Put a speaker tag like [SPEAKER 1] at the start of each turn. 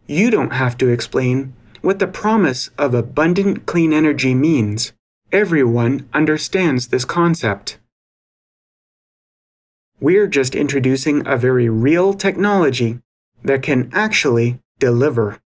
[SPEAKER 1] You don't have to explain what the promise of abundant clean energy means. Everyone understands this concept. We're just introducing a very real technology that can actually deliver.